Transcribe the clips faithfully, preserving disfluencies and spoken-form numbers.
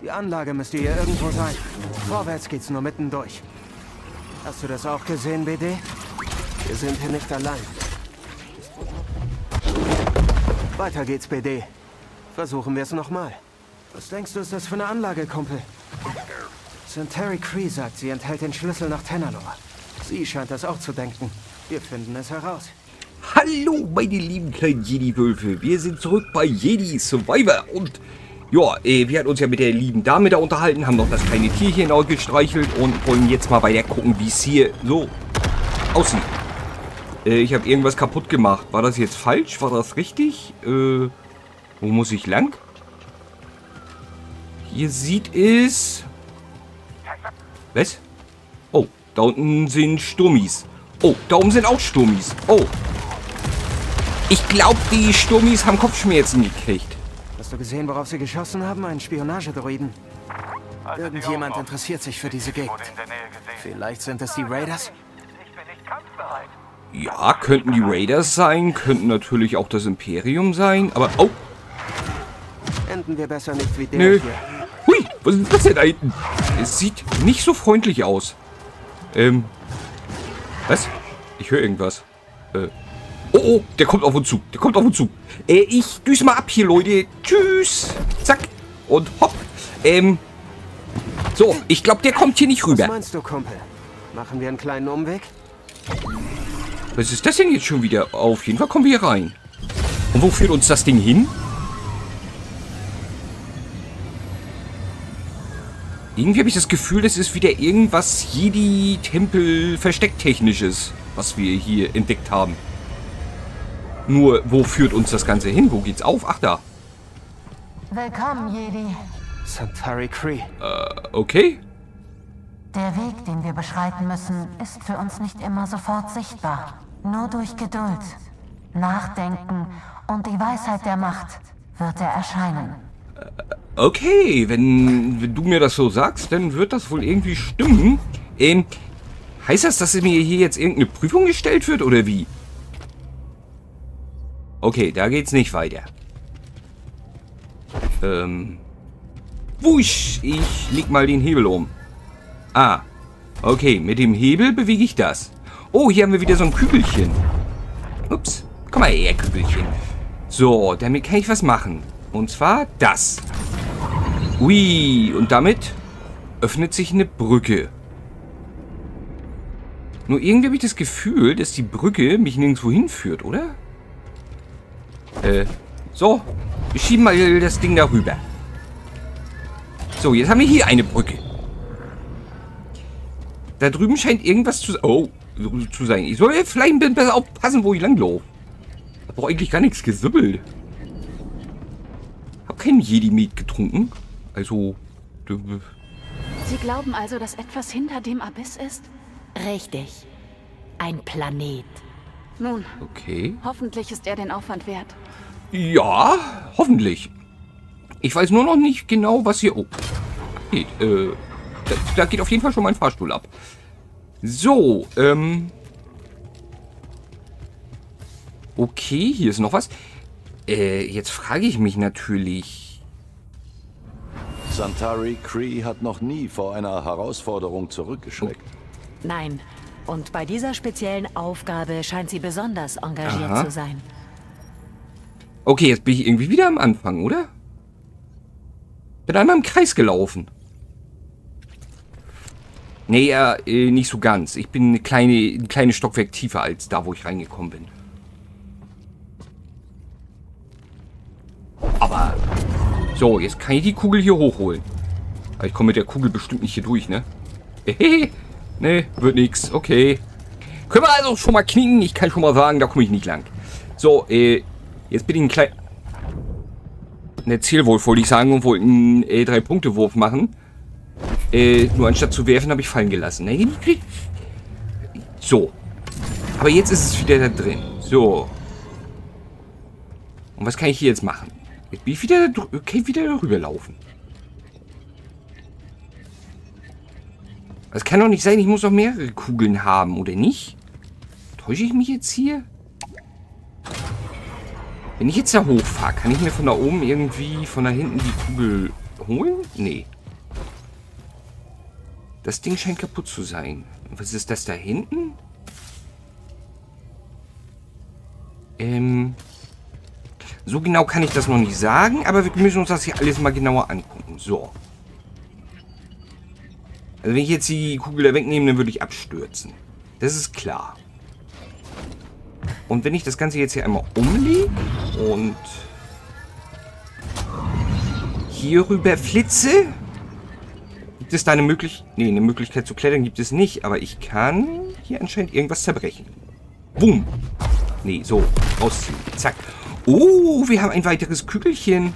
Die Anlage müsste hier irgendwo sein. Vorwärts geht's nur mitten durch. Hast du das auch gesehen, B D? Wir sind hier nicht allein. Weiter geht's, B D. Versuchen wir es nochmal. Was denkst du, ist das für eine Anlage, Kumpel? Santari Khri sagt, sie enthält den Schlüssel nach Tanalorr. Sie scheint das auch zu denken. Wir finden es heraus. Hallo, meine lieben kleinen Jedi-Wölfe. Wir sind zurück bei Jedi Survivor. Und ja, äh, wir hatten uns ja mit der lieben Dame da unterhalten, haben noch das kleine Tierchen gestreichelt und wollen jetzt mal weiter gucken, wie es hier so aussieht. Äh, ich habe irgendwas kaputt gemacht. War das jetzt falsch? War das richtig? Äh, wo muss ich lang? Hier sieht es... Was? Oh, da unten sind Sturmis. Oh, da oben sind auch Sturmis. Oh. Ich glaube, die Sturmis haben Kopfschmerzen gekriegt. Hast du gesehen, worauf sie geschossen haben? Einen Spionagedroiden. Irgendjemand interessiert sich für diese Gegend. Vielleicht sind es die Raiders? Ja, könnten die Raiders sein, könnten natürlich auch das Imperium sein, aber... Oh! Enden wir besser nicht wie der Nö. hier. Hui, was ist das denn da hinten? Es sieht nicht so freundlich aus. Ähm... Was? Ich höre irgendwas. Äh... Oh, oh, der kommt auf uns zu. Der kommt auf uns zu. Äh, ich düse mal ab hier, Leute. Tschüss. Zack. Und hopp. Ähm... So, ich glaube, der kommt hier nicht rüber. Was meinst du, Kumpel? Machen wir einen kleinen Umweg? Was ist das denn jetzt schon wieder? Auf jeden Fall kommen wir hier rein. Und wo führt uns das Ding hin? Irgendwie habe ich das Gefühl, das ist wieder irgendwas Jedi-Tempel-Verstecktechnisches, was wir hier entdeckt haben. Nur, wo führt uns das Ganze hin? Wo geht's auf? Ach, da. Willkommen, Jedi. Santari Khri. Äh, okay. Der Weg, den wir beschreiten müssen, ist für uns nicht immer sofort sichtbar. Nur durch Geduld, Nachdenken und die Weisheit der Macht wird er erscheinen. Okay, wenn, wenn du mir das so sagst, dann wird das wohl irgendwie stimmen. Ähm, heißt das, dass mir hier jetzt irgendeine Prüfung gestellt wird, oder wie? Okay, da geht's nicht weiter. Ähm, wusch, ich leg mal den Hebel um. Ah, okay, mit dem Hebel bewege ich das. Oh, hier haben wir wieder so ein Kügelchen. Ups, komm mal her, Kügelchen. So, damit kann ich was machen. Und zwar das. Ui, und damit öffnet sich eine Brücke. Nur irgendwie habe ich das Gefühl, dass die Brücke mich nirgendwo hinführt, oder? Äh, so. Wir schieben mal das Ding darüber. So, jetzt haben wir hier eine Brücke. Da drüben scheint irgendwas zu, oh, zu sein. Ich soll vielleicht ein bisschen besser aufpassen, wo ich langlaufe. Hab doch eigentlich gar nichts gesubbelt. Hab keinen Jedi-Met getrunken. Also... Sie glauben also, dass etwas hinter dem Abyss ist? Richtig. Ein Planet. Nun, Okay. hoffentlich ist er den Aufwand wert. Ja, hoffentlich. Ich weiß nur noch nicht genau, was hier... Oh, geht. Äh, da, da geht auf jeden Fall schon mein Fahrstuhl ab. So, ähm... okay, hier ist noch was. Äh, jetzt frage ich mich natürlich... Santari Khri hat noch nie vor einer Herausforderung zurückgeschreckt. Nein. Und bei dieser speziellen Aufgabe scheint sie besonders engagiert Aha. zu sein. Okay, jetzt bin ich irgendwie wieder am Anfang, oder? Bin einmal im Kreis gelaufen. Nee, ja, äh, nicht so ganz. Ich bin eine kleine, ein kleines Stockwerk tiefer als da, wo ich reingekommen bin. Aber... So, jetzt kann ich die Kugel hier hochholen. Aber ich komme mit der Kugel bestimmt nicht hier durch, ne? Hehe. Ne, wird nix. Okay. Können wir also schon mal knicken? Ich kann schon mal sagen, da komme ich nicht lang. So, äh... Jetzt bin ich ein klein... Ne, Zielwurf wollte ich sagen und wollte einen äh, Drei-Punkte-Wurf machen. Äh, nur anstatt zu werfen, habe ich fallen gelassen. Ne, so. Aber jetzt ist es wieder da drin. So. Und was kann ich hier jetzt machen? Jetzt bin ich wieder, kann ich wieder rüberlaufen. Das kann doch nicht sein, ich muss doch mehrere Kugeln haben, oder nicht? Täusche ich mich jetzt hier? Wenn ich jetzt da hochfahre, kann ich mir von da oben irgendwie von da hinten die Kugel holen? Nee. Das Ding scheint kaputt zu sein. Was ist das da hinten? Ähm... So genau kann ich das noch nicht sagen, aber wir müssen uns das hier alles mal genauer angucken. So. Also wenn ich jetzt die Kugel da wegnehme, dann würde ich abstürzen. Das ist klar. Und wenn ich das Ganze jetzt hier einmal umlege und hier rüber flitze, gibt es da eine Möglichkeit... Nee, eine Möglichkeit zu klettern gibt es nicht, aber ich kann hier anscheinend irgendwas zerbrechen. Boom. Nee, so. Rausziehen. Zack. Oh, wir haben ein weiteres Kügelchen.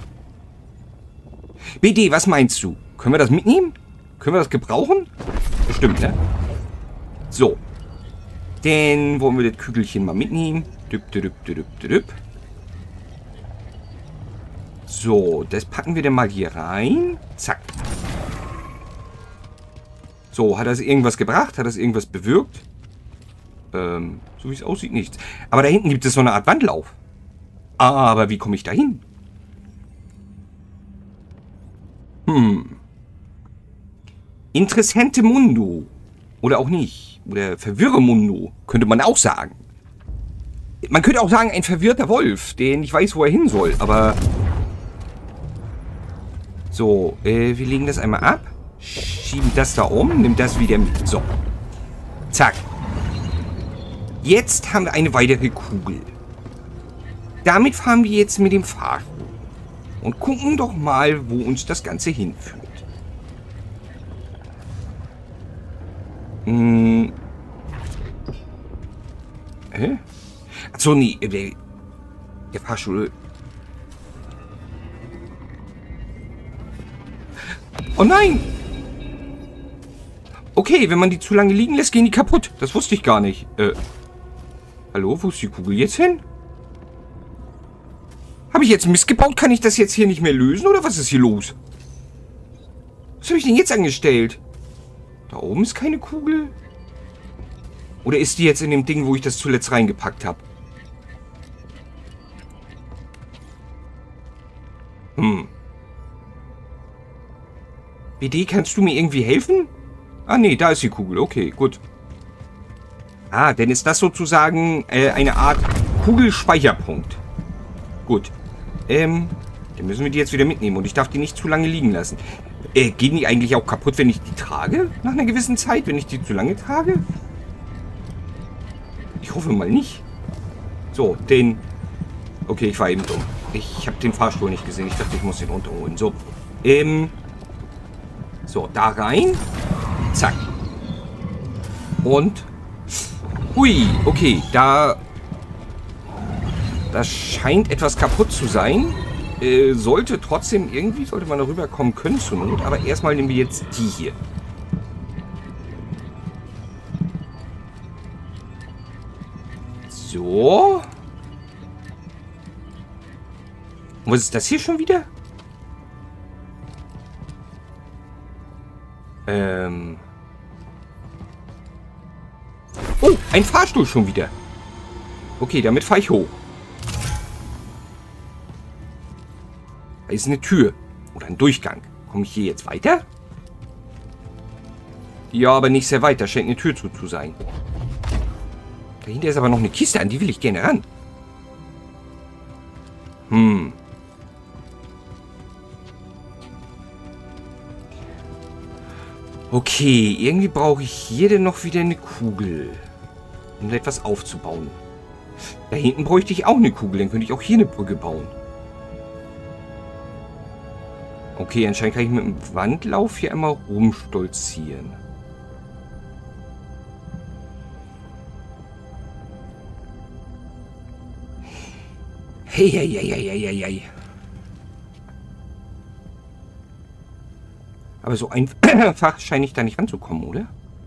B D, was meinst du? Können wir das mitnehmen? Können wir das gebrauchen? Bestimmt, ne? So. Dann wollen wir das Kügelchen mal mitnehmen. Düpp, düpp, düpp, düpp. So, das packen wir dann mal hier rein. Zack. So, hat das irgendwas gebracht? Hat das irgendwas bewirkt? Ähm, so wie es aussieht, nichts. Aber da hinten gibt es so eine Art Wandlauf. Aber wie komme ich da hin? Hm. Interessante Mundo. Oder auch nicht. Oder Verwirremundo, könnte man auch sagen. Man könnte auch sagen, ein verwirrter Wolf, der nicht weiß, wo er hin soll. Aber... So, äh, wir legen das einmal ab. Schieben das da um. Nimm das wieder mit. So. Zack. Jetzt haben wir eine weitere Kugel. Damit fahren wir jetzt mit dem Fahrstuhl. Und gucken doch mal, wo uns das Ganze hinführt. Hm. Hä? Achso, nee. Der, der Fahrstuhl. Oh nein! Okay, wenn man die zu lange liegen lässt, gehen die kaputt. Das wusste ich gar nicht. Äh. Hallo, wo ist die Kugel jetzt hin? Habe ich jetzt Mist gebaut? Kann ich das jetzt hier nicht mehr lösen? Oder was ist hier los? Was habe ich denn jetzt angestellt? Da oben ist keine Kugel. Oder ist die jetzt in dem Ding, wo ich das zuletzt reingepackt habe? Hm. B D, kannst du mir irgendwie helfen? Ah, nee, da ist die Kugel. Okay, gut. Ah, dann ist das sozusagen äh, eine Art Kugelspeicherpunkt. Gut. Ähm, dann müssen wir die jetzt wieder mitnehmen und ich darf die nicht zu lange liegen lassen. Äh, gehen die eigentlich auch kaputt, wenn ich die trage? Nach einer gewissen Zeit, wenn ich die zu lange trage? Ich hoffe mal nicht. So, den... Okay, ich war eben dumm. Ich habe den Fahrstuhl nicht gesehen. Ich dachte, ich muss den runterholen. So, ähm... So, da rein. Zack. Und... Hui, okay, da... Das scheint etwas kaputt zu sein. Äh, sollte trotzdem, irgendwie sollte man darüber kommen können zur Not. Aber erstmal nehmen wir jetzt die hier. So. Und was ist das hier schon wieder? Ähm. Oh, ein Fahrstuhl schon wieder. Okay, damit fahre ich hoch. Da ist eine Tür. Oder ein Durchgang. Komme ich hier jetzt weiter? Ja, aber nicht sehr weit. Da scheint eine Tür zu, zu sein. Dahinter ist aber noch eine Kiste. An die will ich gerne ran. Hm. Okay, irgendwie brauche ich hier denn noch wieder eine Kugel. Um etwas aufzubauen. Da hinten bräuchte ich auch eine Kugel. Dann könnte ich auch hier eine Brücke bauen. Okay, anscheinend kann ich mit dem Wandlauf hier einmal rumstolzieren. Hey, hey, hey, hey, hey, hey. Aber so einfach scheine ich da nicht ranzukommen, oder?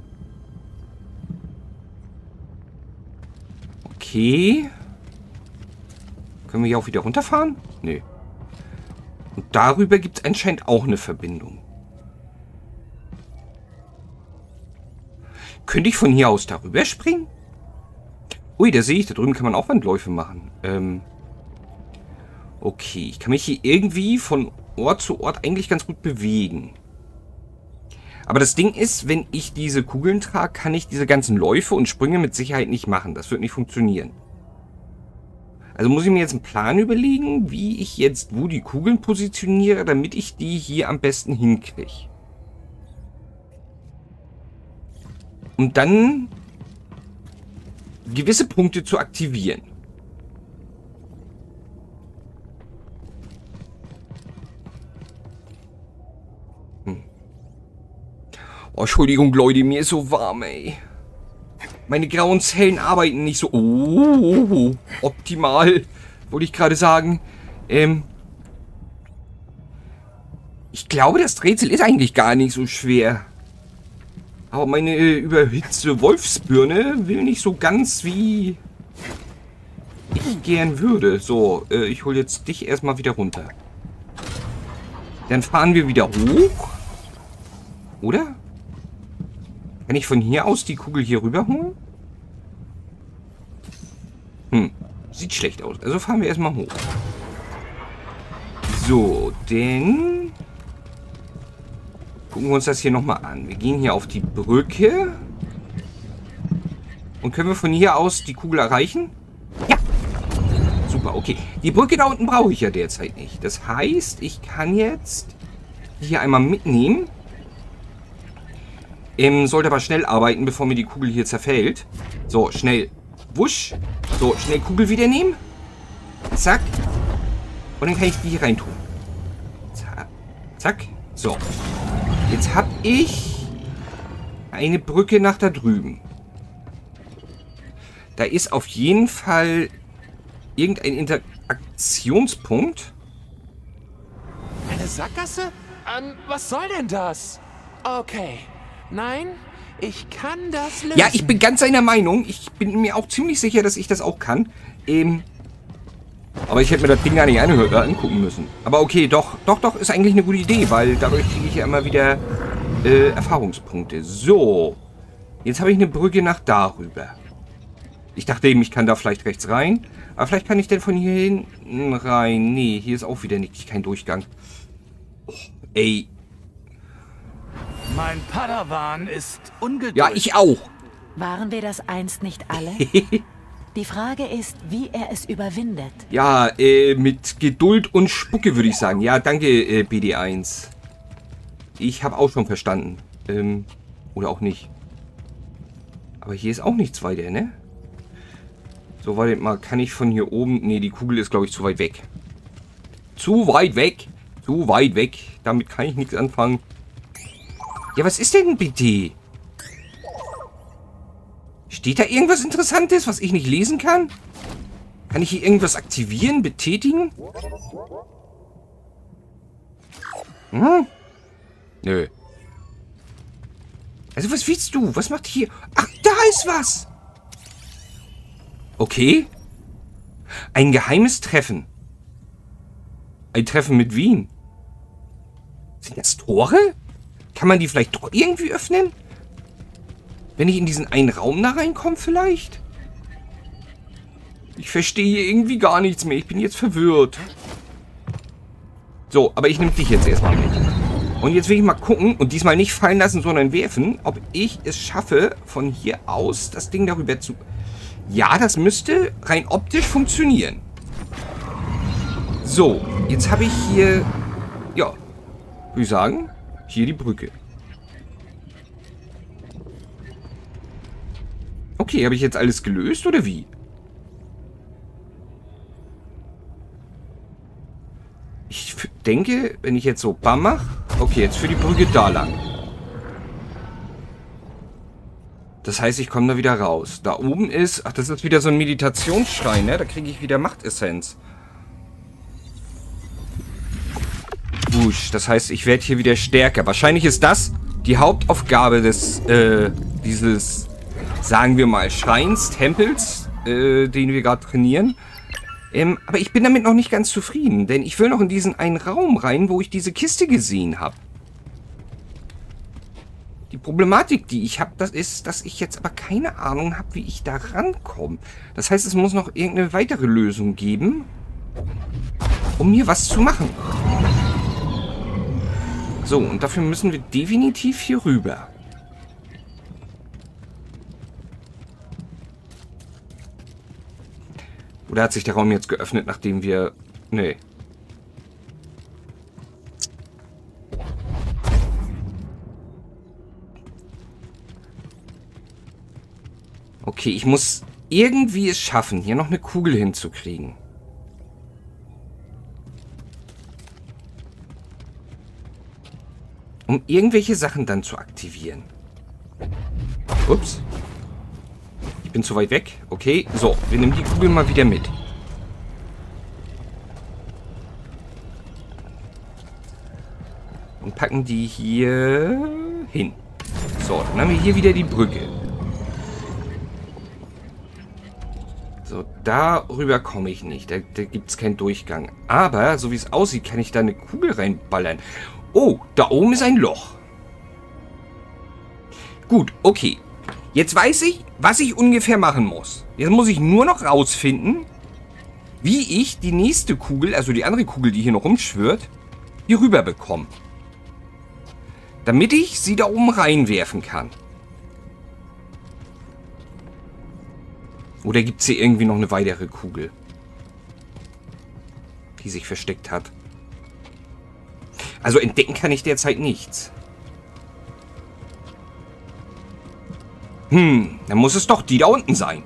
Okay. Können wir hier auch wieder runterfahren? Nee. Und darüber gibt es anscheinend auch eine Verbindung. Könnte ich von hier aus darüber springen? Ui, da sehe ich, da drüben kann man auch Wandläufe machen. Ähm. Okay, ich kann mich hier irgendwie von Ort zu Ort eigentlich ganz gut bewegen. Aber das Ding ist, wenn ich diese Kugeln trage, kann ich diese ganzen Läufe und Sprünge mit Sicherheit nicht machen. Das wird nicht funktionieren. Also muss ich mir jetzt einen Plan überlegen, wie ich jetzt wo die Kugeln positioniere, damit ich die hier am besten hinkriege. Um dann gewisse Punkte zu aktivieren. Hm. Oh, Entschuldigung, Leute, mir ist so warm, ey. Meine grauen Zellen arbeiten nicht so... Oh, optimal, wollte ich gerade sagen. Ähm, ich glaube, das Rätsel ist eigentlich gar nicht so schwer. Aber meine überhitzte Wolfsbirne will nicht so ganz, wie ich gern würde. So, äh, ich hole jetzt dich erstmal wieder runter. Dann fahren wir wieder hoch. Oder? Kann ich von hier aus die Kugel hier rüber holen? Hm, sieht schlecht aus. Also fahren wir erstmal hoch. So, denn... gucken wir uns das hier nochmal an. Wir gehen hier auf die Brücke. Und können wir von hier aus die Kugel erreichen? Ja! Super, okay. Die Brücke da unten brauche ich ja derzeit nicht. Das heißt, ich kann jetzt die hier einmal mitnehmen. Ähm, sollte aber schnell arbeiten, bevor mir die Kugel hier zerfällt. So, schnell. Wusch. So, schnell Kugel wieder nehmen. Zack. Und dann kann ich die hier reintun. Zack. Zack. So. Jetzt habe ich eine Brücke nach da drüben. Da ist auf jeden Fall irgendein Interaktionspunkt. Eine Sackgasse? Ähm, was soll denn das? Okay. Nein, ich kann das lösen. Ja, ich bin ganz seiner Meinung. Ich bin mir auch ziemlich sicher, dass ich das auch kann. Ähm, aber ich hätte mir das Ding gar nicht anhören, äh, angucken müssen. Aber okay, doch, doch, doch, ist eigentlich eine gute Idee, weil dadurch kriege ich ja immer wieder äh, Erfahrungspunkte. So, jetzt habe ich eine Brücke nach darüber. Ich dachte eben, ich kann da vielleicht rechts rein. Aber vielleicht kann ich denn von hier hinten rein. Nee, hier ist auch wieder nicht, kein Durchgang. Oh, ey. Mein Padawan ist ungeduldig. Ja, ich auch. Waren wir das einst nicht alle? Die Frage ist, wie er es überwindet. Ja, äh, mit Geduld und Spucke, würde ich sagen. Ja, danke, äh, B D eins. Ich habe auch schon verstanden. Ähm, oder auch nicht. Aber hier ist auch nichts weiter, ne? So, warte mal, kann ich von hier oben... Ne, die Kugel ist, glaube ich, zu weit weg. Zu weit weg. Zu weit weg. Damit kann ich nichts anfangen. Ja, was ist denn bitte? Steht da irgendwas Interessantes, was ich nicht lesen kann? Kann ich hier irgendwas aktivieren, betätigen? Hm? Nö. Also, was willst du? Was macht hier? Ach, da ist was! Okay. Ein geheimes Treffen. Ein Treffen mit wem? Sind das Tore? Kann man die vielleicht doch irgendwie öffnen? Wenn ich in diesen einen Raum da reinkomme vielleicht? Ich verstehe irgendwie gar nichts mehr. Ich bin jetzt verwirrt. So, aber ich nehme dich jetzt erstmal mit. Und jetzt will ich mal gucken und diesmal nicht fallen lassen, sondern werfen, ob ich es schaffe, von hier aus das Ding darüber zu... Ja, das müsste rein optisch funktionieren. So, jetzt habe ich hier... Ja, würde ich sagen... Hier die Brücke. Okay, habe ich jetzt alles gelöst oder wie? Ich denke, wenn ich jetzt so bam mache... Okay, jetzt für die Brücke da lang. Das heißt, ich komme da wieder raus. Da oben ist... Ach, das ist wieder so ein Meditationsschrein, ne? Da kriege ich wieder Machtessenz. Wusch, das heißt, ich werde hier wieder stärker. Wahrscheinlich ist das die Hauptaufgabe des, äh, dieses, sagen wir mal, Schreins, Tempels, äh, den wir gerade trainieren. Ähm, aber ich bin damit noch nicht ganz zufrieden, denn ich will noch in diesen einen Raum rein, wo ich diese Kiste gesehen habe. Die Problematik, die ich habe, das ist, dass ich jetzt aber keine Ahnung habe, wie ich da rankomme. Das heißt, es muss noch irgendeine weitere Lösung geben. um hier was zu machen. So, und dafür müssen wir definitiv hier rüber. Oder hat sich der Raum jetzt geöffnet, nachdem wir... Nee. Okay, ich muss irgendwie es schaffen, hier noch eine Kugel hinzukriegen. Um irgendwelche Sachen dann zu aktivieren. Ups. Ich bin zu weit weg. Okay, so, wir nehmen die Kugel mal wieder mit. Und packen die hier hin. So, dann haben wir hier wieder die Brücke. So, darüber komme ich nicht. Da, da gibt es keinen Durchgang. Aber, so wie es aussieht, kann ich da eine Kugel reinballern. Oh, da oben ist ein Loch. Gut, okay. Jetzt weiß ich, was ich ungefähr machen muss. Jetzt muss ich nur noch rausfinden, wie ich die nächste Kugel, also die andere Kugel, die hier noch rumschwirrt, hier rüber bekomme. Damit ich sie da oben reinwerfen kann. Oder gibt es hier irgendwie noch eine weitere Kugel, die sich versteckt hat? Also entdecken kann ich derzeit nichts. Hm, dann muss es doch die da unten sein.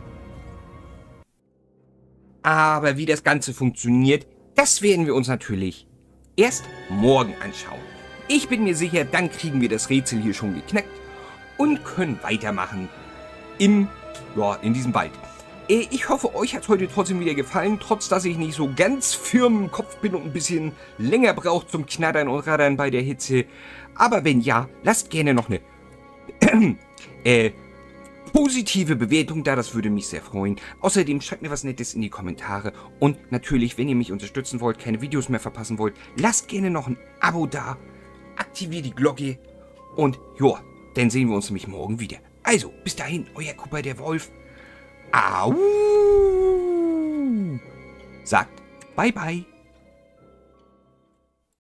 Aber wie das Ganze funktioniert, das werden wir uns natürlich erst morgen anschauen. Ich bin mir sicher, dann kriegen wir das Rätsel hier schon geknackt und können weitermachen im, ja, in diesem Wald. Ich hoffe, euch hat es heute trotzdem wieder gefallen, trotz dass ich nicht so ganz firm im Kopf bin und ein bisschen länger braucht zum Knattern und Raddern bei der Hitze. Aber wenn ja, lasst gerne noch eine äh, positive Bewertung da, das würde mich sehr freuen. Außerdem schreibt mir was Nettes in die Kommentare. Und natürlich, wenn ihr mich unterstützen wollt, keine Videos mehr verpassen wollt, lasst gerne noch ein Abo da, aktiviert die Glocke und ja, dann sehen wir uns nämlich morgen wieder. Also, bis dahin, euer Cooper der Wolf. Au! Sagt bye bye.